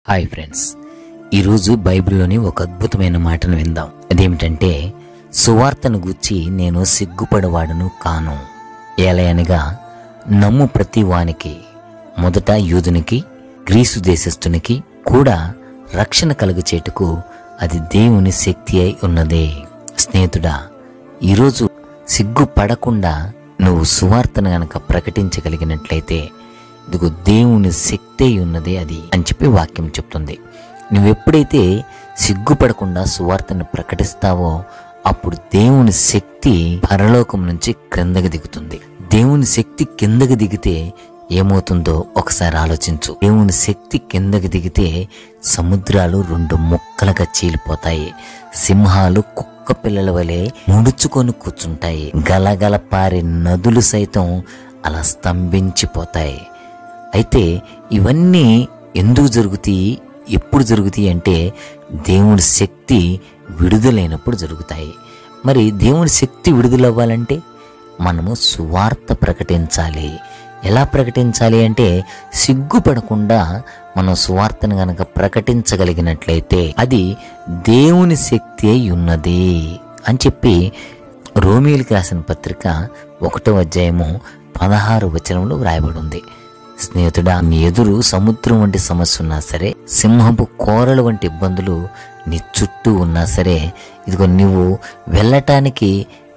Hi friends, ఈరోజు బైబిల్లోని ఒక అద్భుతమైన మాటను విందాం. అదేమిటంటే, సువార్తను గూర్చి నేను సిగ్గుపడవాడను కాను. ఏలయనగా నమ్ము ప్రతి వానికి, మొదట యూదునికి గ్రీసు దేశస్థునికి కూడా రక్షణ కలుగచేటుకు అది దేవుని శక్తి అయి ఉన్నదే. స్నేహితుడా, ఈరోజు సిగ్గుపడకుండా నువ్వు సువార్తను గనక ప్రకటించగలిగినట్లయితే ఇదిగో దేవుని శక్తి ఉన్నదే అది అని చెప్పి వాక్యం చెప్తుంది. నువ్వెప్పుడైతే సిగ్గుపడకుండా సువార్తను ప్రకటిస్తావో అప్పుడు దేవుని శక్తి పరలోకం నుంచి క్రిందకి దిగుతుంది. దేవుని శక్తి కిందకి దిగితే ఏమవుతుందో ఒకసారి ఆలోచించు. దేవుని శక్తి కిందకి దిగితే సముద్రాలు 2 ముక్కలుగా చీలిపోతాయి. సింహాలు కుక్క పిల్లల వలె ముడుచుకొని కూర్చుంటాయి. గలగల పారే నదులు సైతం అలా స్తంభించిపోతాయి. అయితే ఇవన్నీ ఎందుకు జరుగుతాయి, ఎప్పుడు జరుగుతాయి అంటే దేవుని శక్తి విడుదలైనప్పుడు జరుగుతాయి. మరి దేవుని శక్తి విడుదలవ్వాలంటే మనము సువార్త ప్రకటించాలి. ఎలా ప్రకటించాలి అంటే సిగ్గుపడకుండా మనం సువార్తను గనక ప్రకటించగలిగినట్లయితే అది దేవుని శక్తి అయి ఉన్నది అని చెప్పి రోమీయులకు రాసిన పత్రిక 1వ అధ్యాయము 16వ వచనంలో వ్రాయబడి ఉంది. స్నేహితుడా, నీ ఎదురు సముద్రం వంటి సమస్య ఉన్నా సరే, సింహపు కోరలు వంటి ఇబ్బందులు నీ చుట్టూ ఉన్నా సరే, ఇదిగో నువ్వు వెళ్ళటానికి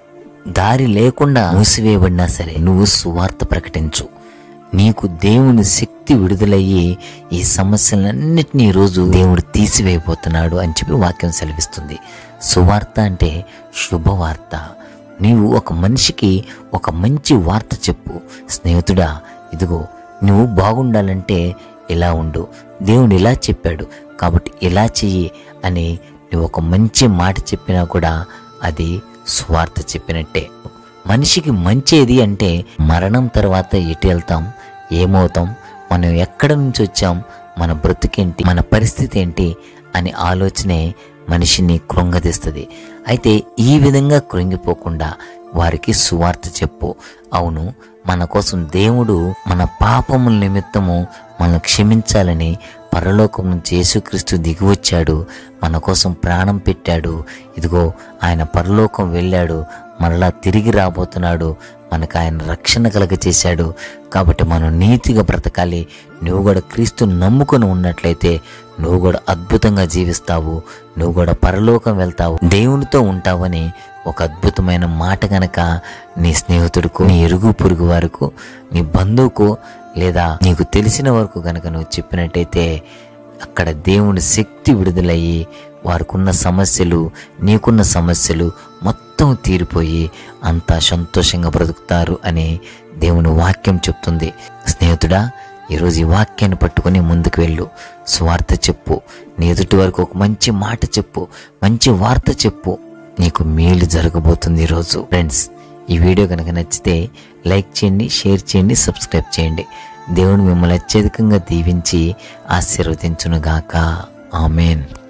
దారి లేకుండా మూసివేయబడినా సరే నువ్వు సువార్త ప్రకటించు. నీకు దేవుని శక్తి విడుదలయ్యి ఈ సమస్యలన్నిటినీ ఈరోజు దేవుడు తీసివేయబోతున్నాడు అని చెప్పి వాక్యం సెలవిస్తుంది. సువార్త అంటే శుభవార్త. నీవు ఒక మనిషికి ఒక మంచి వార్త చెప్పు. స్నేహితుడా, ఇదిగో నువ్వు బాగుండాలంటే ఇలా ఉండు, దేవుడు ఇలా చెప్పాడు కాబట్టి ఇలా చెయ్యి అని నువ్వు ఒక మంచి మాట చెప్పినా కూడా అది సువార్త చెప్పినట్టే. మనిషికి మంచేది అంటే మరణం తర్వాత ఎటు వెళ్తాం, ఏమవుతాం, మనం ఎక్కడ నుంచి వచ్చాం, మన బ్రతుకేంటి, మన పరిస్థితి ఏంటి అనే ఆలోచనే మనిషిని కృంగదీస్తుంది. అయితే ఈ విధంగా కృంగిపోకుండా వారికి సువార్త చెప్పు. అవును, మన కోసం దేవుడు మన పాపముల నిమిత్తము మనం క్షమించాలని పరలోకం నుంచి యేసుక్రీస్తు దిగివచ్చాడు, మన కోసం ప్రాణం పెట్టాడు. ఇదిగో ఆయన పరలోకం వెళ్ళాడు, మరలా తిరిగి రాబోతున్నాడు, మనకు ఆయన రక్షణ కలగచేశాడు. కాబట్టి మనం నీతిగా బ్రతకాలి. నువ్వు కూడా క్రీస్తుని నమ్ముకొని ఉన్నట్లయితే నువ్వు కూడా అద్భుతంగా జీవిస్తావు, నువ్వు కూడా పరలోకం వెళ్తావు, దేవునితో ఉంటావని ఒక అద్భుతమైన మాట గనక నీ స్నేహితుడికు, నీ ఇరుగు పొరుగు వారికి, నీ బంధువుకు లేదా నీకు తెలిసిన వరకు గనక నువ్వు చెప్పినట్టయితే అక్కడ దేవుని శక్తి విడుదలయ్యి వారికున్న సమస్యలు, నీకున్న సమస్యలు మొత్తం తీరిపోయి అంతా సంతోషంగా బ్రతుకుతారు అని దేవుని వాక్యం చెప్తుంది. స్నేహితుడా, ఈరోజు ఈ వాక్యాన్ని పట్టుకొని ముందుకు వెళ్ళు. సువార్త చెప్పు. నీ ఎదుటి వరకు ఒక మంచి మాట చెప్పు, మంచి వార్త చెప్పు. నీకు మేలు జరగబోతుంది ఈరోజు. ఫ్రెండ్స్, ఈ వీడియో కనుక నచ్చితే లైక్ చేయండి, షేర్ చేయండి, సబ్స్క్రైబ్ చేయండి. దేవుడు మిమ్మల్ని అత్యధికంగా దీవించి ఆశీర్వదించునుగాక. ఆమేన్.